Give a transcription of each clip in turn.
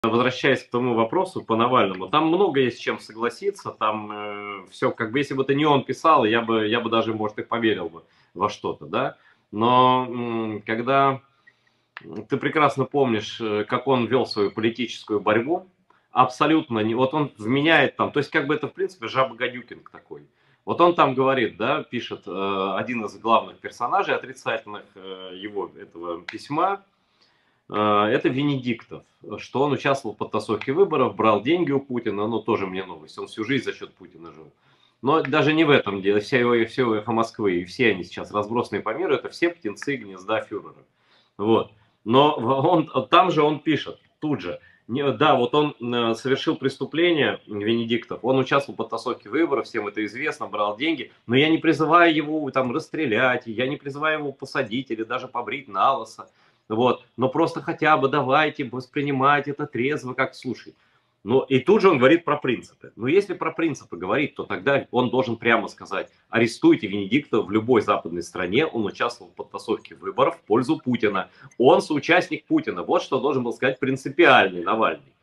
Возвращаясь к тому вопросу по Навальному, там много есть с чем согласиться, там все, как бы, если бы это не он писал, я бы даже, может, и поверил бы во что-то, да, но когда ты прекрасно помнишь, как он вел свою политическую борьбу, абсолютно не, вот он вменяет там, то есть как бы это в принципе жаба-гадюкинг такой, вот он там говорит, да, пишет один из главных персонажей отрицательных его этого письма, это Венедиктов, что он участвовал в подтасовке выборов, брал деньги у Путина, ну тоже мне новость, он всю жизнь за счет Путина жил. Но даже не в этом дело, все эхо Москвы и все они сейчас разбросанные по миру, это все птенцы гнезда фюрера. Вот. Но там же он пишет, тут же, да, вот он совершил преступление, Венедиктов, он участвовал в подтасовке выборов, всем это известно, брал деньги, но я не призываю его там расстрелять, я не призываю его посадить или даже побрить на лысо. Вот. Но просто хотя бы давайте воспринимать это трезво, как слушай. Ну, и тут же он говорит про принципы. Но если про принципы говорить, то тогда он должен прямо сказать, арестуйте Венедиктова в любой западной стране, он участвовал в подтасовке выборов в пользу Путина. Он соучастник Путина. Вот что должен был сказать принципиальный Навальный.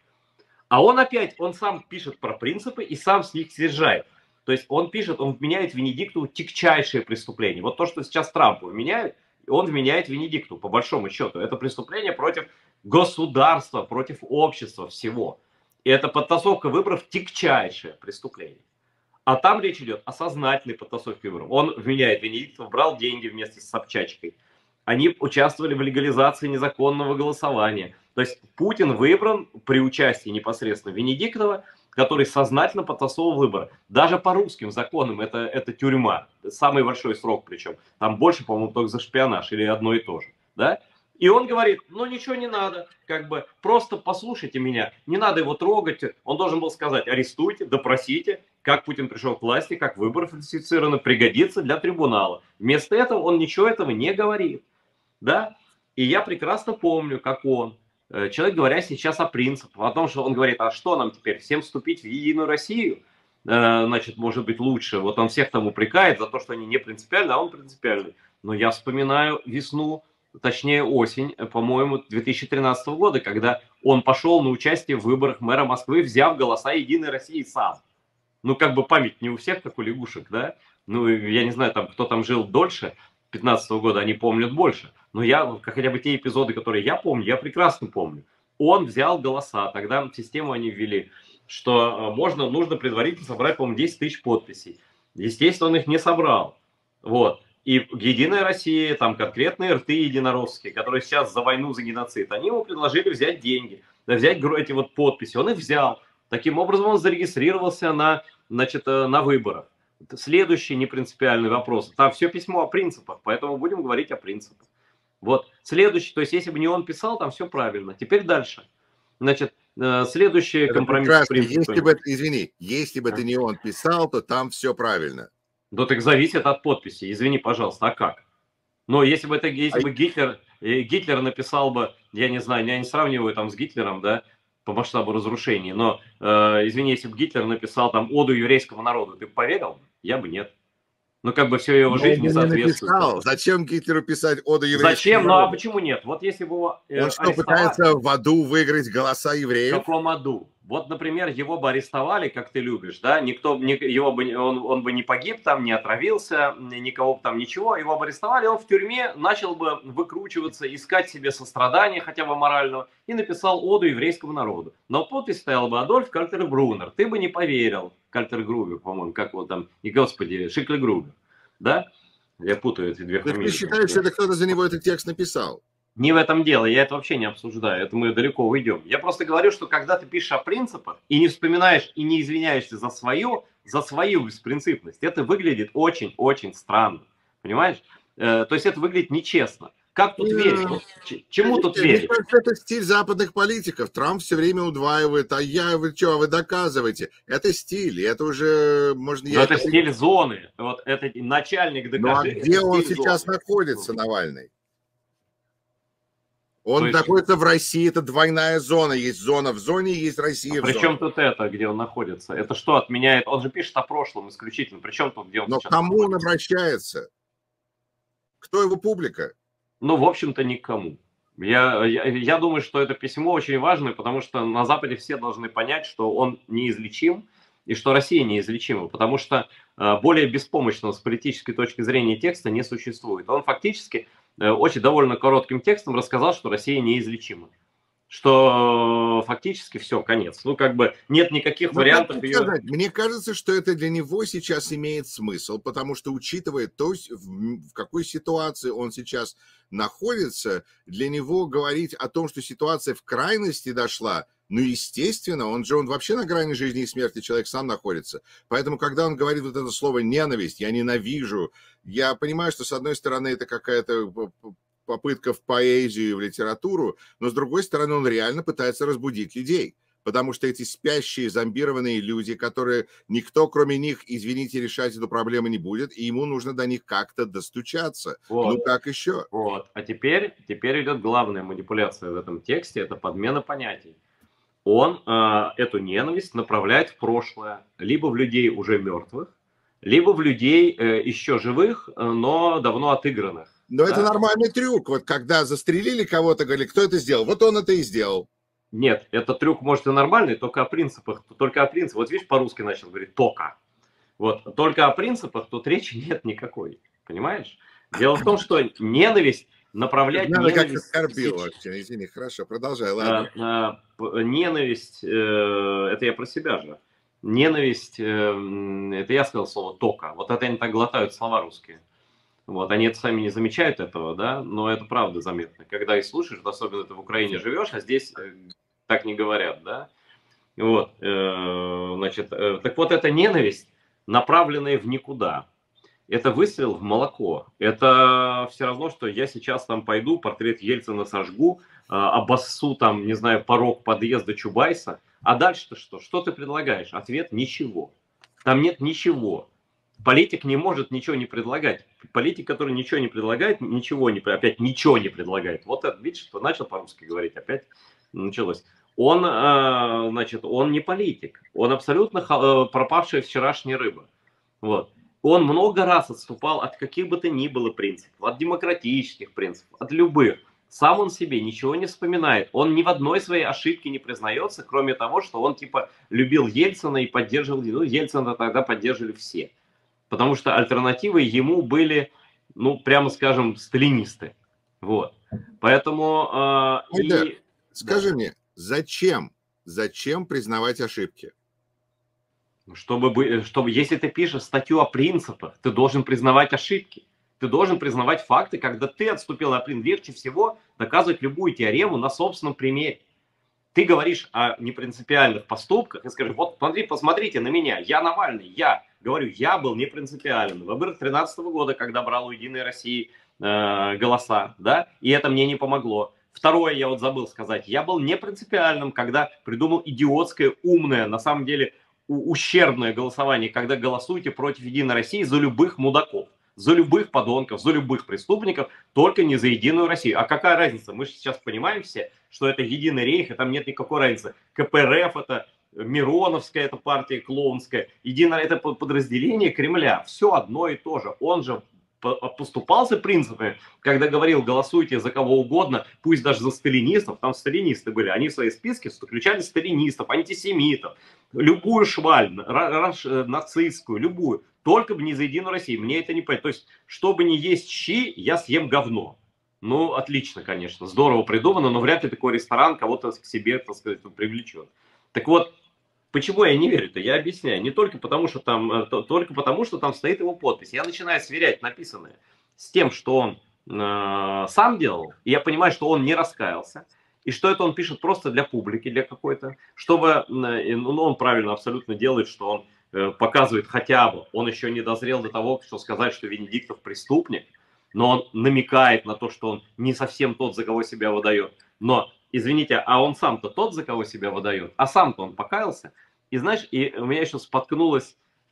А он опять, он сам пишет про принципы и сам с них съезжает. То есть он пишет, он вменяет Венедиктову тягчайшие преступления. Вот то, что сейчас Трампу вменяют, он вменяет Венедикту, по большому счету. Это преступление против государства, против общества всего. И это подтасовка выборов тягчайшее преступление. А там речь идет о сознательной подтасовке выборов. Он вменяет Венедиктов, брал деньги вместе с Собчачкой. Они участвовали в легализации незаконного голосования. То есть Путин выбран при участии непосредственно Венедиктова, который сознательно подтасовывал выборы. Даже по русским законам это тюрьма. Самый большой срок причем. Там больше, по-моему, только за шпионаж или одно и то же. Да? И он говорит, ну ничего не надо, как бы просто послушайте меня, не надо его трогать. Он должен был сказать, арестуйте, допросите, как Путин пришел к власти, как выборы фальсифицированы, пригодится для трибунала. Вместо этого он ничего этого не говорит. Да? И я прекрасно помню, как он, человек, говоря сейчас о принципах, о том, что он говорит, а что нам теперь, всем вступить в Единую Россию? Значит, может быть лучше. Вот он всех там упрекает за то, что они не принципиальны, а он принципиальный. Но я вспоминаю весну, точнее осень, по-моему, 2013 года, когда он пошел на участие в выборах мэра Москвы, взяв голоса Единой России сам. Ну, как бы память не у всех, как у лягушек, да? Ну, я не знаю, там, кто там жил дольше 2015 года, они помнят больше. Но я, хотя бы те эпизоды, которые я помню, я прекрасно помню. Он взял голоса, тогда в систему они ввели, что нужно предварительно собрать, по-моему, 10 тысяч подписей. Естественно, он их не собрал. Вот. И Единая Россия, там конкретные рты единоросские, которые сейчас за войну, за геноцид, они ему предложили взять деньги, взять эти вот подписи. Он их взял. Таким образом, он зарегистрировался на выборах. Следующий непринципиальный вопрос. Там все письмо о принципах, поэтому будем говорить о принципах. Вот. Следующий, то есть, если бы не он писал, там все правильно. Теперь дальше. Значит, следующий Это компромисс с прекрасно. Если бы, извини, если бы А? это не он писал, то там все правильно. Да так зависит от подписи. Извини, пожалуйста, а как? Но если бы Гитлер написал бы, я не знаю, я не сравниваю там с Гитлером, да, по масштабу разрушений, но, извини, если бы Гитлер написал там оду еврейскому народу, ты бы поверил? Я бы нет. Ну, как бы все его Но жизнь он не бы не соответствует. написал. Зачем Гитлеру писать оду еврейскому Зачем? Ну, а народу? почему нет? Вот если бы его Он что, арестовали... пытается в аду выиграть голоса В евреев? каком аду? Вот, например, его бы арестовали, как ты любишь, да, он бы не погиб там, не отравился, никого бы там ничего, его бы арестовали, он в тюрьме начал бы выкручиваться, искать себе сострадания хотя бы морального, и написал оду еврейскому народу. Но подпись стояла бы Адольф Кальтер-Брунер, ты бы не поверил, Кальтер-Грубер, по-моему, как его там, и господи, Шикле-Грубер, да? Я путаю эти две Так фамилии. ты считаешь, что это кто-то за него этот текст написал? Не в этом дело, я это вообще не обсуждаю, это мы далеко уйдем. Я просто говорю, что когда ты пишешь о принципах и не вспоминаешь и не извиняешься за свою беспринципность, это выглядит очень-очень странно, понимаешь? То есть это выглядит нечестно. Как тут верить? Вот, чему тут Мне верить? кажется, это стиль западных политиков. Трамп все время удваивает, вы что, вы доказываете. Это стиль, и это уже можно... Но это стиль зоны, вот это начальник Ну а докажи. где он сейчас находится, Навальный? Он есть... находится в России, это двойная зона. Есть зона в зоне, есть Россия в зоне. Причем тут это, где он находится? Это что отменяет? Он же пишет о прошлом исключительно. Причем тут, где он Но сейчас к кому находится? он обращается? Кто его публика? Ну, в общем-то, никому. Я думаю, что это письмо очень важное, потому что на Западе все должны понять, что он неизлечим и что Россия неизлечима, потому что более беспомощного с политической точки зрения текста не существует. Он фактически очень довольно коротким текстом рассказал, что Россия неизлечима, что фактически все, конец. Ну, как бы нет никаких Но как вариантов ее... сказать, мне кажется, что это для него сейчас имеет смысл, потому что, учитывая то, в какой ситуации он сейчас находится, для него говорить о том, что ситуация в крайности дошла, ну, естественно, он вообще на грани жизни и смерти, человек сам находится. Поэтому, когда он говорит вот это слово «ненависть», «я ненавижу», я понимаю, что, с одной стороны, это какая-то попытка в поэзию, в литературу, но, с другой стороны, он реально пытается разбудить людей. Потому что эти спящие, зомбированные люди, которые никто, кроме них, извините, решать эту проблему не будет, и ему нужно до них как-то достучаться. Вот, Ну, как еще? вот. А теперь идет главная манипуляция в этом тексте, это подмена понятий. Он эту ненависть направляет в прошлое, либо в людей уже мертвых, либо в людей еще живых, но давно отыгранных. Но да? это нормальный трюк. Вот когда застрелили кого-то, говорили, кто это сделал? Вот он это и сделал. Нет, этот трюк может и нормальный, только о принципах. Только о принципах. Вот видишь, по-русски начал говорить «только». Вот, только о принципах тут речи нет никакой. Понимаешь? Дело в том, что ненависть направлять Надо как ненависть... оскорбил вообще. Извини, хорошо, продолжай, ладно. Ненависть, это я про себя же. Ненависть, это я сказал слово «тока». Вот это они так глотают слова русские. Вот, они это сами не замечают этого, да, но это правда заметно. Когда их слушаешь, особенно ты в Украине живешь, а здесь так не говорят, да. Вот, значит, так вот эта ненависть, направленная в никуда. Это выстрел в молоко. Это все равно, что я сейчас там пойду, портрет Ельцина сожгу, обоссу там, не знаю, порог подъезда Чубайса. А дальше-то что? Что ты предлагаешь? Ответ – ничего. Там нет ничего. Политик не может ничего не предлагать. Политик, который ничего не предлагает, опять ничего не предлагает. Вот это, видишь, что начал по-русски говорить, опять началось. Он, значит, он не политик. Он абсолютно пропавшая вчерашняя рыба. Вот. Он много раз отступал от каких бы то ни было принципов, от демократических принципов, от любых. Сам он себе ничего не вспоминает. Он ни в одной своей ошибке не признается, кроме того, что он типа любил Ельцина и поддерживал. Ну, Ельцина тогда поддерживали все. Потому что альтернативой ему были, ну, прямо скажем, сталинисты. Вот. Поэтому... Скажи мне, зачем признавать ошибки? Чтобы, если ты пишешь статью о принципах, ты должен признавать ошибки. Ты должен признавать факты, когда ты отступил от принципов. Легче всего доказывать любую теорему на собственном примере. Ты говоришь о непринципиальных поступках и скажешь, вот посмотрите на меня, я Навальный, я был непринципиален. Выборы 2013 года, когда брал у Единой России голоса, да, и это мне не помогло. Второе, я вот забыл сказать, я был непринципиальным, когда придумал идиотское, умное, на самом деле ущербное голосование, когда голосуете против Единой России за любых мудаков, за любых подонков, за любых преступников, только не за Единую Россию. А какая разница? Мы же сейчас понимаем все, что это Единый Рейх, и там нет никакой разницы. КПРФ это Мироновская, это партия клоунская, Единое это подразделение Кремля. Все одно и то же. Он же поступался принципами, когда говорил, голосуйте за кого угодно, пусть даже за сталинистов, там сталинисты были, они в свои списки включали сталинистов, антисемитов, любую шваль, нацистскую, любую, только бы не за Единую Россию, мне это не понятно. То есть, чтобы не есть щи, я съем говно. Ну, отлично, конечно, здорово придумано, но вряд ли такой ресторан кого-то к себе, так сказать, привлечет. Так вот, почему я не верю-то? Я объясняю. Не только потому, что там стоит его подпись. Я начинаю сверять написанное с тем, что он сам делал, и я понимаю, что он не раскаялся, и что это он пишет просто для публики, для какой-то, чтобы, ну, он правильно абсолютно делает, что он показывает хотя бы, он еще не дозрел до того, что сказать, что Венедиктов преступник, но он намекает на то, что он не совсем тот, за кого себя выдает. Но, извините, а он сам-то тот, за кого себя выдает, а сам-то он покаялся. И знаешь, и у меня еще споткнулось,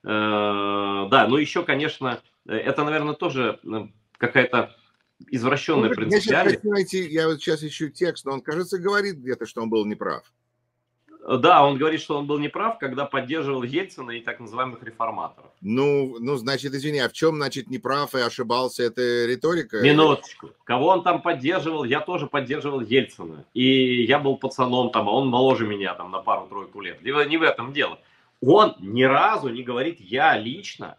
да, ну еще, конечно, это, наверное, тоже какая-то извращенная принципиальность. Я вот сейчас ищу текст, но он, кажется, говорит где-то, что он был неправ. Да, он говорит, что он был неправ, когда поддерживал Ельцина и так называемых реформаторов. Ну, значит, извини, а в чем, значит, неправ и ошибался? Это риторика? Минуточку. Кого он там поддерживал? Я тоже поддерживал Ельцина. И я был пацаном там, а он моложе меня там на пару-тройку лет. Не в этом дело. Он ни разу не говорит, я лично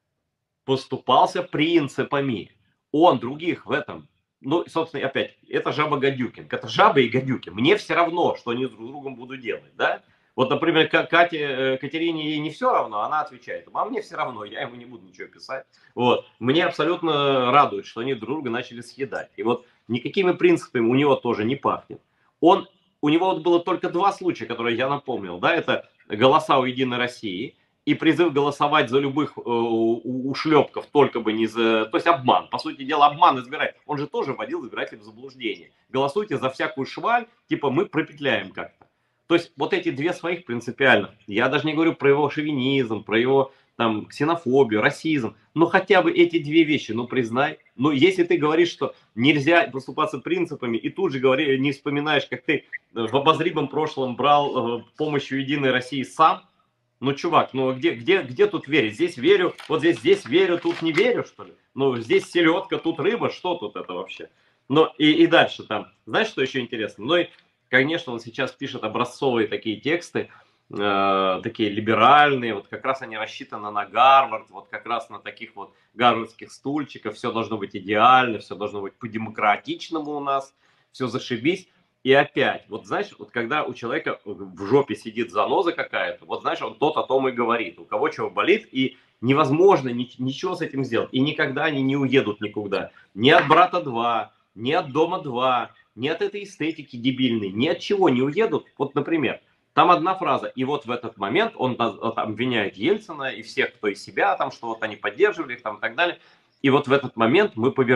поступался принципами. Он других в этом. Ну, собственно, опять, это жаба Гадюкин. Это жаба и Гадюкин. Мне все равно, что они друг с другом будут делать, да? Вот, например, Катерине ей не все равно, она отвечает, а мне все равно, я ему не буду ничего писать. Вот. Мне абсолютно радует, что они друг друга начали съедать. И вот никакими принципами у него тоже не пахнет. У него вот было только 2 случая, которые я напомнил, да, это голоса у Единой России и призыв голосовать за любых ушлепков, только бы не за... То есть обман. По сути дела, обман избирателей. Он же тоже вводил избирателей в заблуждение. Голосуйте за всякую шваль, типа мы пропетляем как-то. То есть вот эти 2 своих принципиальных. Я даже не говорю про его шовинизм, про его там ксенофобию, расизм. Но хотя бы эти 2 вещи, ну признай. Но если ты говоришь, что нельзя поступаться принципами, и тут же не вспоминаешь, как ты в обозримом прошлом брал помощью Единой России сам, ну, чувак, ну где тут верить? Здесь верю, вот здесь верю, тут не верю, что ли? Ну, здесь селедка, тут рыба, что тут это вообще? Ну, и дальше там, знаешь, что еще интересно? Ну, и, конечно, он сейчас пишет образцовые такие тексты, такие либеральные, вот как раз они рассчитаны на Гарвард, вот как раз на таких вот гарвардских стульчиков, все должно быть идеально, все должно быть по-демократичному у нас, все зашибись. И опять, вот знаешь, вот когда у человека в жопе сидит заноза какая-то, вот знаешь, он тот о том и говорит, у кого чего болит, и невозможно ничего с этим сделать. И никогда они не уедут никуда. Ни от «Брата 2», ни от «Дома 2», ни от этой эстетики дебильной, ни от чего не уедут. Вот, например, там одна фраза, и вот в этот момент он обвиняет Ельцина и всех, кто из себя, там, что вот они поддерживали их там и так далее. И вот в этот момент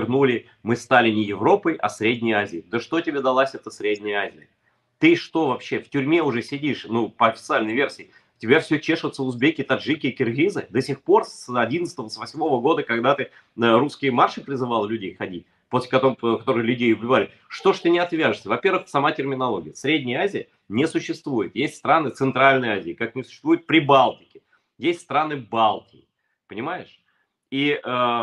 мы стали не Европой, а Средней Азией. Да что тебе далась эта Средняя Азия? Ты что вообще, в тюрьме уже сидишь, ну, по официальной версии, тебя все чешутся узбеки, таджики и киргизы. До сих пор с 11-го, с 8-го года, когда ты русские марши призывал людей ходить, после которых людей убивали, что ж ты не отвяжешься? Во-первых, сама терминология. Средняя Азия не существует. Есть страны Центральной Азии, как не существует Прибалтики. Есть страны Балтии. Понимаешь? И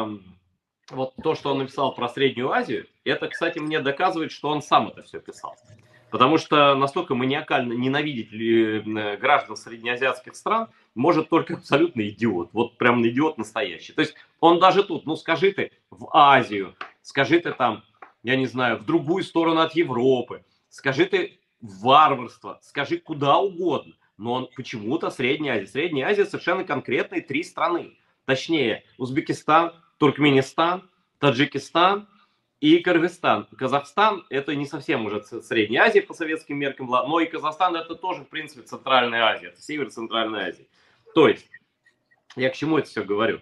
вот то, что он написал про Среднюю Азию, это, кстати, мне доказывает, что он сам это все писал. Потому что настолько маниакально ненавидеть граждан среднеазиатских стран может только абсолютно идиот. Вот прям идиот настоящий. То есть он даже тут, ну скажи ты в Азию, скажи ты там, я не знаю, в другую сторону от Европы, скажи ты в варварство, скажи куда угодно. Но он почему-то Средняя Азия. Средняя Азия совершенно конкретные 3 страны. Точнее, Узбекистан, Туркменистан, Таджикистан и Кыргызстан. Казахстан это не совсем уже Средняя Азия по советским меркам, но и Казахстан это тоже в принципе Центральная Азия, это Север-Центральная Азия. То есть, я к чему это все говорю?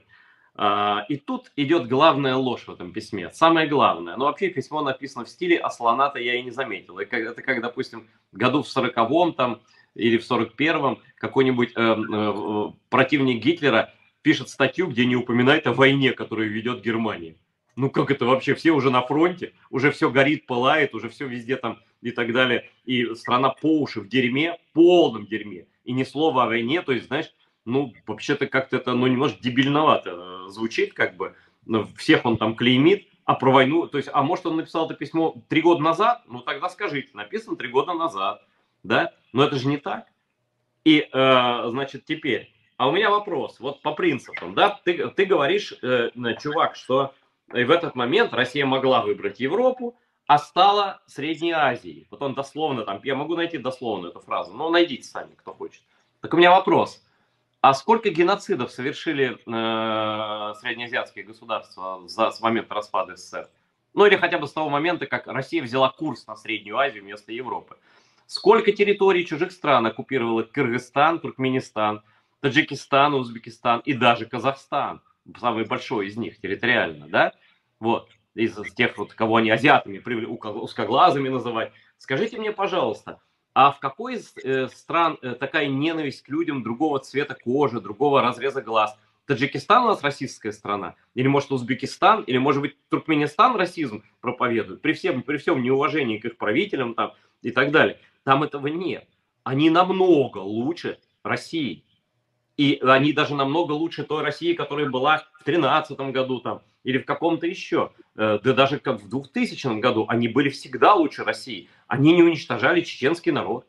И тут идет главная ложь в этом письме. Самое главное. Но вообще письмо написано в стиле, а слона-то я и не заметил. Это как, допустим, году в 40-м там, или в 41-м какой-нибудь противник Гитлера пишет статью, где не упоминает о войне, которую ведет Германия. Ну как это вообще? Все уже на фронте, уже все горит, пылает, уже все везде там и так далее. И страна по уши в дерьме, полном дерьме. И ни слова о войне, то есть, знаешь, ну вообще-то как-то это, ну немножко дебильновато звучит, как бы. Всех он там клеймит, а про войну, то есть, а может он написал это письмо 3 года назад? Ну тогда скажите, написано 3 года назад, да? Но это же не так. И, значит, теперь... А у меня вопрос, вот по принципам, да, ты говоришь, чувак, что в этот момент Россия могла выбрать Европу, а стала Средней Азией. Вот он дословно там, я могу найти дословно эту фразу, но найдите сами, кто хочет. Так у меня вопрос, а сколько геноцидов совершили среднеазиатские государства с момента распада СССР? Ну или хотя бы с того момента, как Россия взяла курс на Среднюю Азию вместо Европы. Сколько территорий чужих стран оккупировало Кыргызстан, Туркменистан, Таджикистан, Узбекистан и даже Казахстан, самый большой из них территориально, да, вот, из тех вот, кого они азиатами привели, узкоглазыми называть. Скажите мне, пожалуйста, а в какой из стран такая ненависть к людям другого цвета кожи, другого разреза глаз? Таджикистан у нас российская страна? Или может Узбекистан? Или может быть Туркменистан расизм проповедует? При всем неуважении к их правителям там и так далее. Там этого нет. они намного лучше России. И они даже намного лучше той России, которая была в 2013 году там, или в каком-то еще. Да даже как в 2000 году они были всегда лучше России. Они не уничтожали чеченский народ.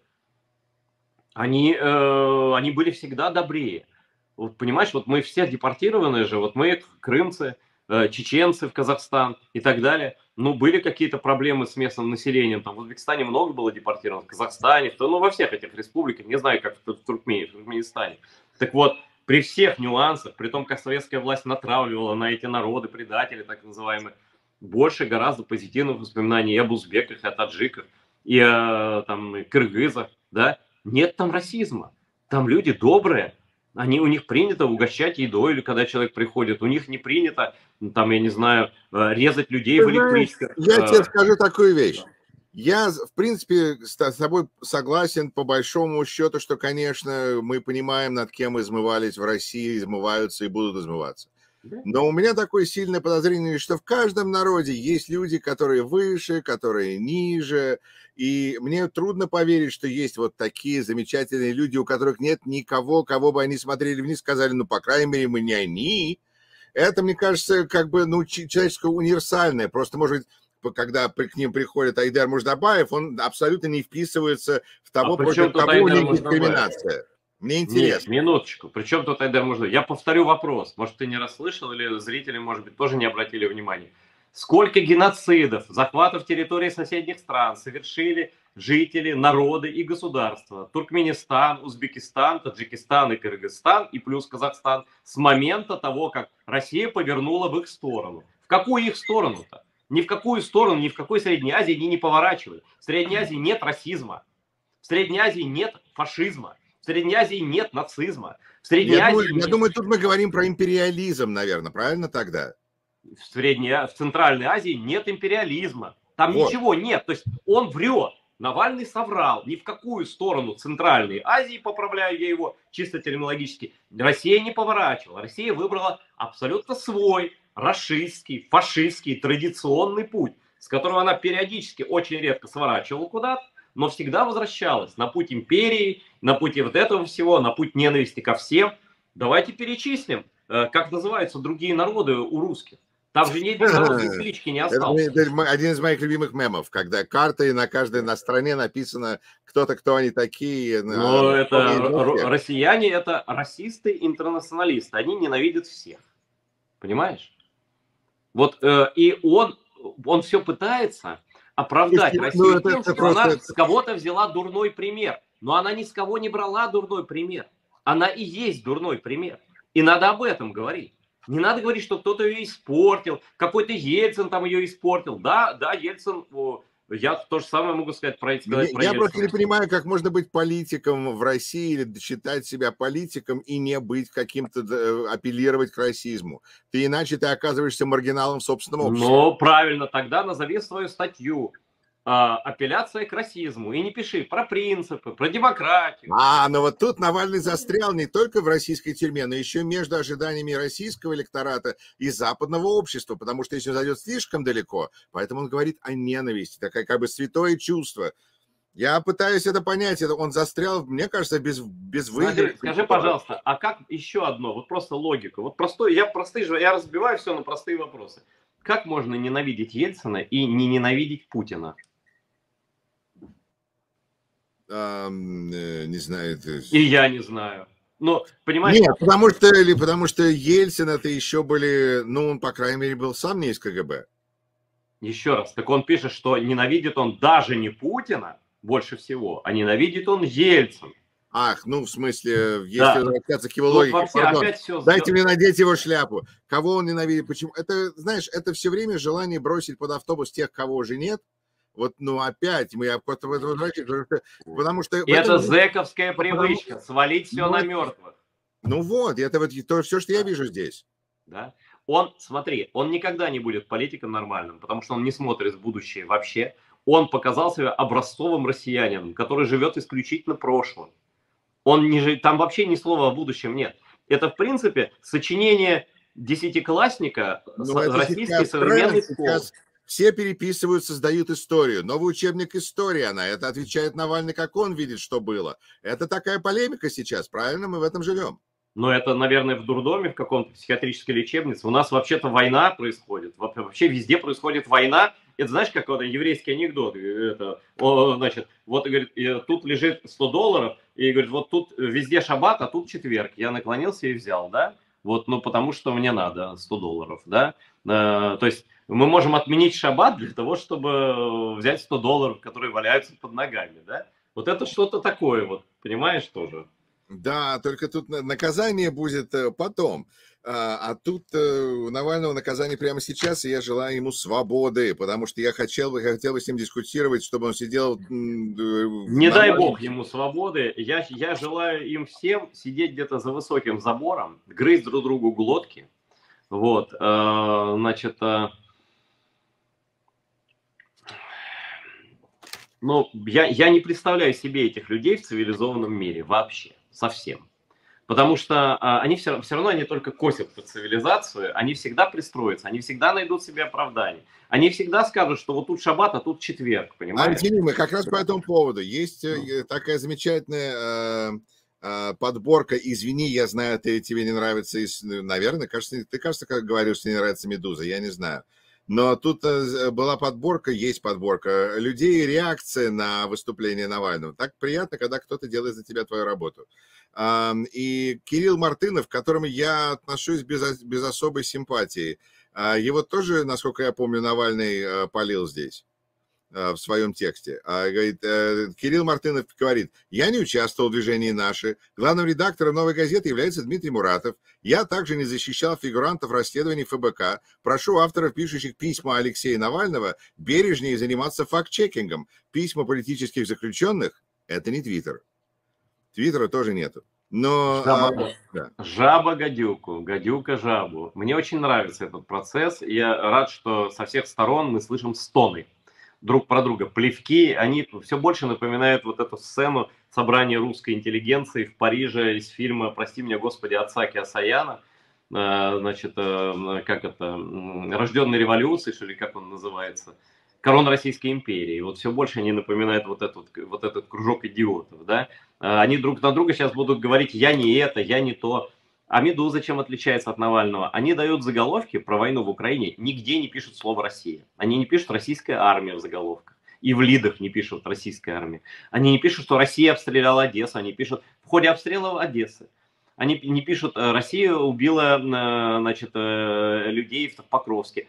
Они были всегда добрее. Вот понимаешь, вот мы все депортированные же, вот мы крымцы, чеченцы в Казахстан и так далее. Ну, были какие-то проблемы с местным населением. Там в Узбекистане много было депортировано, в Казахстане, ну, во всех этих республиках, не знаю, как в Туркменистане. Так вот, при всех нюансах, при том, как советская власть натравливала на эти народы, предатели так называемые, больше гораздо позитивных воспоминаний и об узбеках, и о таджиках, и о там, кыргызах, да. Нет там расизма. Там люди добрые. У них принято угощать едой, или когда человек приходит, у них не принято, там, я не знаю, резать людей в электричках. Я тебе скажу такую вещь. Я, в принципе, с тобой согласен по большому счету, что, конечно, мы понимаем, над кем измывались в России, измываются и будут измываться. Но у меня такое сильное подозрение, что в каждом народе есть люди, которые выше, которые ниже. И мне трудно поверить, что есть вот такие замечательные люди, у которых нет никого, кого бы они смотрели вниз, сказали, ну, по крайней мере, мы не они. Это, мне кажется, как бы, ну, человеческое универсальное. Просто, может быть, когда к ним приходит Айдар Муждабаев, он абсолютно не вписывается в того, против кого у них дискриминация. Мне интересно. Нет, минуточку. Причем тут Айдар Муждабаев? Я повторю вопрос. Может, ты не расслышал, или зрители, может быть, тоже не обратили внимания. Сколько геноцидов, захватов территорий соседних стран совершили жители, народы и государства? Туркменистан, Узбекистан, Таджикистан и Кыргызстан, и плюс Казахстан, с момента того, как Россия повернула в их сторону. В какую их сторону-то? Ни в какую сторону, ни в какой Средней Азии они не поворачивают. В Средней Азии нет расизма. В Средней Азии нет фашизма. В Средней Азии нет нацизма. В Средней Азии я думаю, тут мы говорим про империализм, наверное, правильно тогда? В Центральной Азии нет империализма. Там ничего нет. То есть он врет. Навальный соврал. Ни в какую сторону Центральной Азии, поправляю я его чисто терминологически, Россия не поворачивала. Россия выбрала абсолютно свой рашистский, фашистский, традиционный путь, с которого она периодически очень редко сворачивала куда-то, но всегда возвращалась на путь империи, на путь вот этого всего, на путь ненависти ко всем. Давайте перечислим, как называются другие народы у русских. Там же ни одной народной клички не осталось. Это один из моих любимых мемов, когда карта, и на каждой на стране написано кто-то, кто они такие. Но это россияне, это расисты, интернационалисты. Они ненавидят всех. Понимаешь? Вот и он все пытается оправдать Россию тем, что она с кого-то взяла дурной пример. Но она ни с кого не брала дурной пример. Она и есть дурной пример. И надо об этом говорить. Не надо говорить, что кто-то ее испортил, какой-то Ельцин там ее испортил. Да, Ельцин, я то же самое могу сказать про Ельцина. Я просто не понимаю, как можно быть политиком в России или считать себя политиком и не быть каким-то, апеллировать к расизму. Иначе ты оказываешься маргиналом в собственном обществе. Ну, правильно, тогда назови свою статью. Апелляция к расизму. И не пиши про принципы, про демократию. Но вот тут Навальный застрял не только в российской тюрьме, но еще между ожиданиями российского электората и западного общества, потому что если он зайдет слишком далеко, поэтому он говорит о ненависти, такое как бы святое чувство. Я пытаюсь это понять, он застрял, мне кажется, без выхода. Скажи, пожалуйста, а как еще одно, вот просто логика, вот я разбиваю все на простые вопросы. Как можно ненавидеть Ельцина и не ненавидеть Путина? Не знаю. И я не знаю. Но, понимаешь... Нет, потому что Ельцин это еще были... Ну, он, по крайней мере, был сам не из КГБ. Еще раз. Так он пишет, что ненавидит он даже не Путина больше всего, а ненавидит он Ельцин. Ах, ну, в смысле, если возвращаться к его логике, дайте мне надеть его шляпу. Кого он ненавидит? Почему? Это, знаешь, это все время желание бросить под автобус тех, кого уже нет. Вот, ну, опять мы возвращаемся, потому что... Это зэковская привычка, свалить все на мертвых. Ну вот, это вот то, все, что я вижу здесь. Да? Смотри, он никогда не будет политиком нормальным, потому что он не смотрит в будущее вообще. Он показал себя образцовым россиянином, который живет исключительно прошлым. Там вообще ни слова о будущем нет. Это, в принципе, сочинение десятиклассника российской современной школы. Все переписывают, создают историю. Новый учебник истории, она это отвечает Навальный, как он видит, что было. Это такая полемика сейчас, правильно? Мы в этом живем. Но это, наверное, в дурдоме, в каком-то психиатрической лечебнице. У нас вообще-то война происходит. Вообще везде происходит война. Это знаешь, как вот еврейский анекдот. Это, значит, вот, говорит, тут лежит $100, и говорит, вот тут везде шаббат, а тут четверг. Я наклонился и взял, да? Вот, ну, потому что мне надо $100, да? То есть мы можем отменить шаббат для того, чтобы взять $100, которые валяются под ногами, да? Вот это что-то такое, вот, понимаешь, тоже. Да, только тут наказание будет потом. А тут у Навального наказание прямо сейчас, и я желаю ему свободы, потому что я хотел бы с ним дискутировать, чтобы он сидел... Не дай бог ему свободы. Я желаю им всем сидеть где-то за высоким забором, грызть друг другу глотки. Вот, значит, ну, я не представляю себе этих людей в цивилизованном мире вообще, совсем. Потому что они все равно они только косят по цивилизацию, они всегда пристроятся, они всегда найдут себе оправдание. Они всегда скажут, что вот тут шаббат, а тут четверг, понимаешь? Антоним, как раз по этому поводу. Есть такая замечательная подборка. Извини, я знаю, тебе не нравится, наверное, ты, кажется, как говоришь, что не нравится «Медуза», я не знаю. Но тут была подборка, есть подборка людей, реакция на выступление Навального. Так приятно, когда кто-то делает за тебя твою работу. И Кирилл Мартынов, к которому я отношусь без особой симпатии, его тоже, насколько я помню, Навальный палил здесь в своем тексте. Говорит, Кирилл Мартынов говорит: я не участвовал в движении «Наши». Главным редактором «Новой газеты» является Дмитрий Муратов. Я также не защищал фигурантов расследований ФБК. Прошу авторов, пишущих письма Алексея Навального, бережнее заниматься факт-чекингом. Письма политических заключенных – это не Твиттер. Твиттера тоже нету. Но... Жаба гадюку, гадюка жабу. Мне очень нравится этот процесс. Я рад, что со всех сторон мы слышим стоны друг про друга, плевки. Они все больше напоминают вот эту сцену собрания русской интеллигенции в Париже из фильма «Прости меня, Господи» Ацаки Асаяна. Значит, как это, «Рожденный революцией», что ли, как он называется. Корона Российской империи. Вот все больше они напоминают вот этот кружок идиотов, да. Они друг на друга сейчас будут говорить: я не это, я не то. А «Медуза» чем отличается от Навального? Они дают заголовки про войну в Украине, нигде не пишут слово «Россия». Они не пишут «Российская армия» в заголовках. И в лидах не пишут «Российская армия». Они не пишут, что Россия обстреляла Одессу. Они пишут «в ходе обстрела Одессы». Они не пишут «Россия убила, значит, людей в Покровске».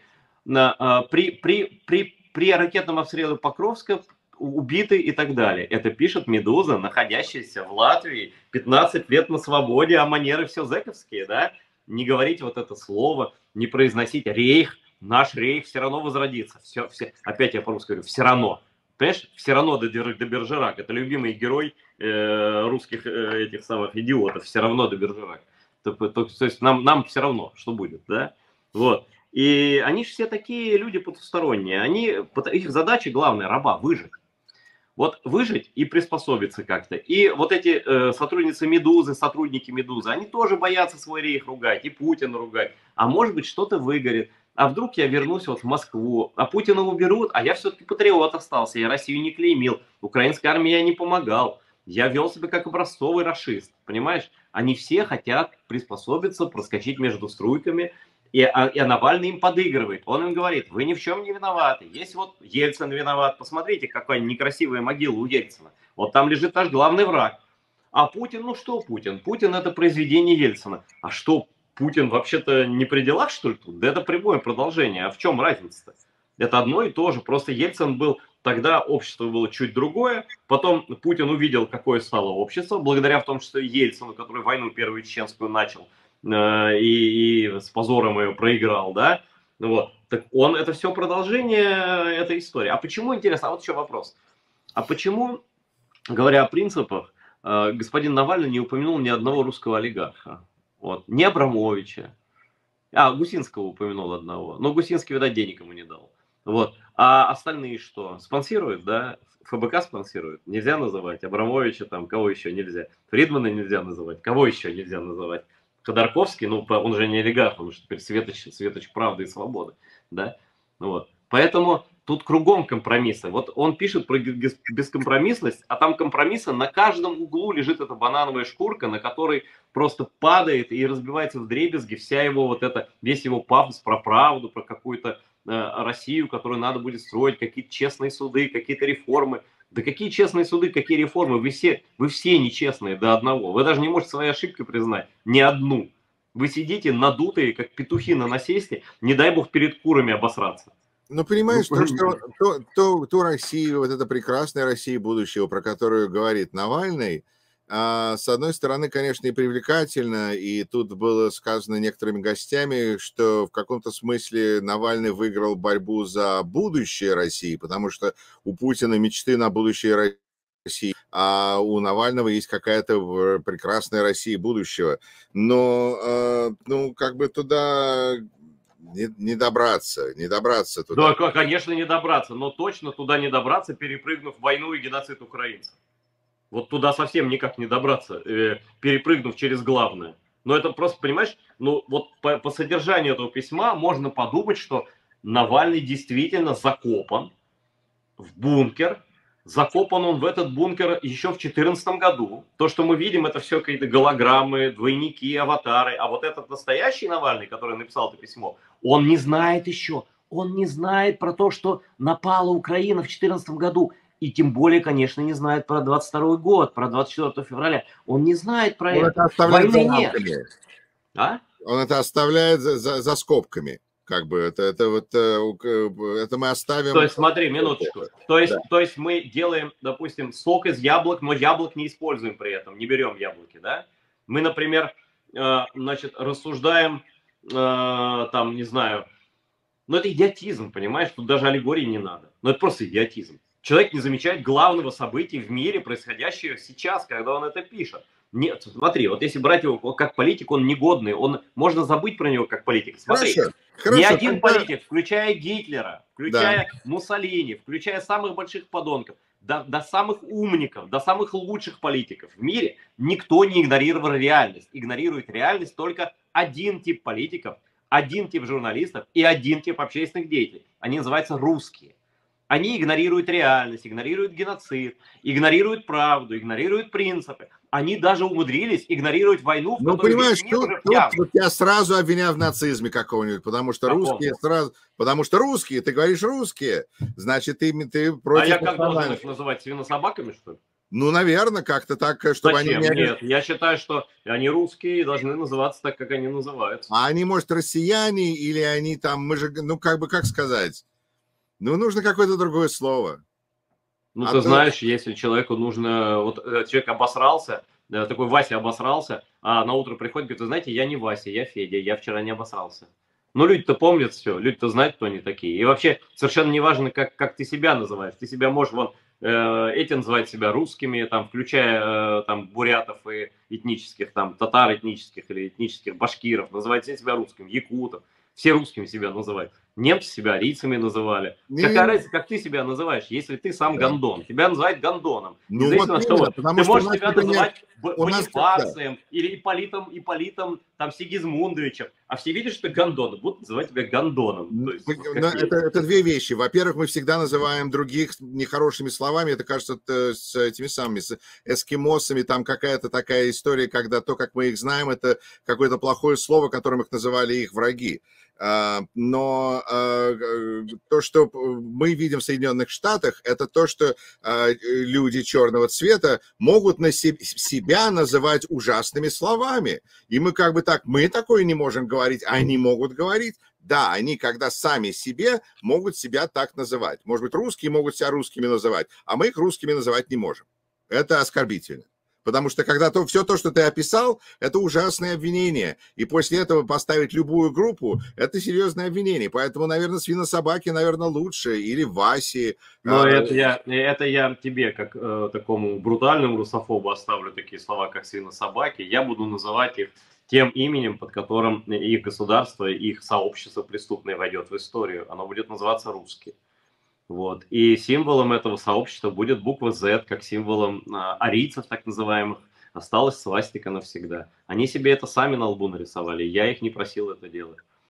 При ракетном обстреле Покровска убиты и так далее. Это пишет «Медуза», находящаяся в Латвии 15 лет на свободе, а манеры все зэковские, да? Не говорить вот это слово, не произносить «рейх», наш рейх все равно возродится. Все, опять я по-русски говорю, все равно. Понимаешь, все равно до Бержерак. Это любимый герой русских этих самых идиотов. Все равно до Бержерак. То есть нам все равно, что будет, да? Вот. И они же все такие люди потусторонние. Их задача главная — раба, выжить. Вот выжить и приспособиться как-то. И вот эти сотрудницы «Медузы», сотрудники «Медузы», они тоже боятся свой рейх ругать и Путина ругать. А может быть, что-то выгорит. А вдруг я вернусь вот в Москву, а Путина уберут, а я все-таки патриот остался, я Россию не клеймил, украинской армии я не помогал. Я вел себя как образцовый рашист, понимаешь? Они все хотят приспособиться, проскочить между струйками. И Навальный им подыгрывает. Он им говорит: вы ни в чем не виноваты. Есть вот Ельцин виноват. Посмотрите, какая некрасивая могила у Ельцина. Вот там лежит наш главный враг. А Путин, ну что Путин? Путин — это произведение Ельцина. А что, Путин вообще-то не при делах, что ли, тут? Да это прямое продолжение. А в чем разница-то? Это одно и то же. Просто Ельцин был... Тогда общество было чуть другое. Потом Путин увидел, какое стало общество, благодаря в том числе Ельцину, который войну первую чеченскую начал. И с позором ее проиграл, да, вот, так он, это все продолжение этой истории. А почему, интересно, а вот еще вопрос, а почему, говоря о принципах, господин Навальный не упомянул ни одного русского олигарха, вот, ни Абрамовича, Гусинского упомянул одного, но Гусинский, видать, денег ему не дал, вот, а остальные что, спонсируют, да, ФБК спонсирует, нельзя называть, Абрамовича там, кого еще нельзя, Фридмана нельзя называть, кого еще нельзя называть, Ходорковский, ну, он же не олигарх, он же теперь светоч правды и свободы, да, вот. Поэтому тут кругом компромиссы. Вот он пишет про бескомпромиссность, а там компромиссы на каждом углу лежит эта банановая шкурка, на которой просто падает и разбивается вдребезги вся его вот это, весь его пафос про правду, про какую-то Россию, которую надо будет строить, какие-то честные суды, какие-то реформы. Да какие честные суды, какие реформы? Вы все нечестные до одного. Вы даже не можете свои ошибки признать. Ни одну. Вы сидите надутые, как петухи на насесте, не дай бог перед курами обосраться. Ну, понимаешь, ту Россию, вот эта прекрасная Россия будущего, про которую говорит Навальный, с одной стороны, конечно, и привлекательно, и тут было сказано некоторыми гостями, что в каком-то смысле Навальный выиграл борьбу за будущее России, потому что у Путина мечты на будущее России, а у Навального есть какая-то прекрасная Россия будущего. Но, ну, как бы туда... Не добраться туда. Да, конечно, не добраться, но точно туда не добраться, перепрыгнув войну и геноцид украинцев. Вот туда совсем никак не добраться, перепрыгнув через главное. Но это просто, понимаешь, ну вот по содержанию этого письма можно подумать, что Навальный действительно закопан в бункер. Закопан он в этот бункер еще в 2014 году. То, что мы видим, это все какие-то голограммы, двойники, аватары. А вот этот настоящий Навальный, который написал это письмо, он не знает еще. Он не знает про то, что напала Украина в 2014 году. И тем более, конечно, не знает про 22 год, про 24 февраля. Он не знает про это. Войны нет. А? Он это оставляет за скобками. Как бы это мы оставим. То есть, смотри, минуточку. То есть мы делаем, допустим, сок из яблок, но яблок не используем при этом, не берем яблоки, да? Мы, например, значит, рассуждаем, там, не знаю, но это идиотизм, понимаешь? Тут даже аллегории не надо. Но это просто идиотизм. Человек не замечает главного события в мире, происходящего сейчас, когда он это пишет. Нет, смотри, вот если брать его как политик, он негодный, можно забыть про него как политика. Смотри, ни один политик, включая Гитлера, включая Муссолини, включая самых больших подонков, до самых умников, до самых лучших политиков в мире, никто не игнорировал реальность. Игнорирует реальность только один тип политиков, один тип журналистов и один тип общественных деятелей. Они называются русские. Они игнорируют реальность, игнорируют геноцид, игнорируют правду, игнорируют принципы. Они даже умудрились игнорировать войну, в которой... Ну, понимаешь, тут я сразу обвиняю в нацизме какого-нибудь, потому что русские сразу... Потому что русские, ты говоришь русские, значит, ты против... А я как должен их называть, свинособаками, что ли? Ну, наверное, как-то так, чтобы Зачем? Они... Нет, я считаю, что они русские и должны называться так, как они называются. А они, может, россияне или они там... Мы же, ну, как бы, как сказать... Ну, нужно какое-то другое слово. Ну, ты знаешь, если человеку нужно... Вот человек обосрался, такой Вася обосрался, а на утро приходит, говорит, вы знаете, я не Вася, я Федя, я вчера не обосрался. Ну, люди-то помнят все, люди-то знают, кто они такие. И вообще совершенно не важно, как ты себя называешь. Ты себя можешь, вон, эти называют себя русскими, там, включая там бурятов и этнических, там, татар этнических или этнических башкиров, называют себя русским, якутов. Все русскими себя называют. Немцы себя арийцами называли. Какая разница, как ты себя называешь, если ты сам гондон? Тебя называют гондоном. Ну, вот что ты можешь себя называть Бонифацием или Ипполитом там, Сигизмундовичем. А все видят, что ты гондон, будут называть тебя гондоном. Это две вещи. Во-первых, мы всегда называем других нехорошими словами. Это, кажется, с этими самыми с эскимосами. Там какая-то такая история, когда то, как мы их знаем, это какое-то плохое слово, которым их называли их враги. Но то, что мы видим в Соединенных Штатах, это то, что люди черного цвета могут себя называть ужасными словами. И мы как бы так, мы такое не можем говорить, а они могут говорить. Да, они, когда сами себе, могут себя так называть. Может быть, русские могут себя русскими называть, а мы их русскими называть не можем. Это оскорбительно. Потому что когда все то, что ты описал, это ужасное обвинение. И после этого поставить любую группу, это серьезное обвинение. Поэтому, наверное, свинособаки, наверное, лучше. Или Васи. Но это я тебе, как такому брутальному русофобу, оставлю такие слова, как свинособаки. Я буду называть их тем именем, под которым их государство, их сообщество преступное войдет в историю. Оно будет называться русские. Вот. И символом этого сообщества будет буква Z, как символом арийцев, так называемых, осталась свастика навсегда. Они себе это сами на лбу нарисовали, я их не просил это делать.